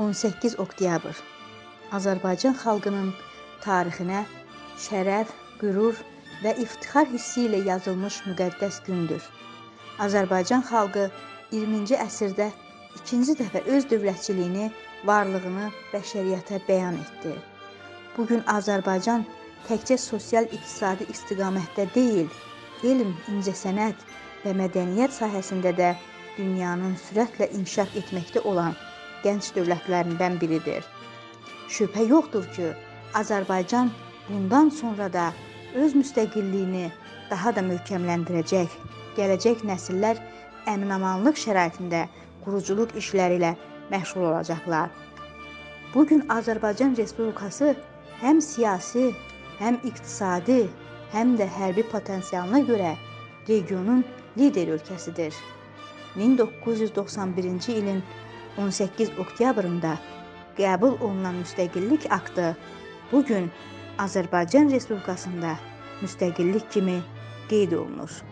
18 oktyabr Azərbaycan xalqının tarixinə şərəf, qürur və iftixar hissi ilə yazılmış müqəddəs gündür. Azərbaycan xalqı 20-ci əsrdə ikinci dəfə öz dövlətçiliyini, varlığını bəşəriyyətə bəyan etdi. Bugün Azərbaycan təkcə sosial-iqtisadi istiqamətdə deyil, elm, incəsənət və mədəniyyət sahəsində də dünyanın sürətlə inkişaf etməkdə olan gənc dövlətlərindən biridir. Şübhə yoxdur ki, Azərbaycan bundan sonra da öz müstəqilliyini daha da möhkəmləndirəcək, gələcək nəsillər əmin-amanlıq şəraitində quruculuq işləri ilə məşğul olacaqlar. Bugün Azərbaycan Respublikası həm siyasi, həm iqtisadi, həm də hərbi potensialına görə regionun lider ölkəsidir. 1991-ci ilin 18 oktyabrında qəbul olunan müstəqillik aktı bugün Azərbaycan Respublikasında müstəqillik kimi qeyd olunur.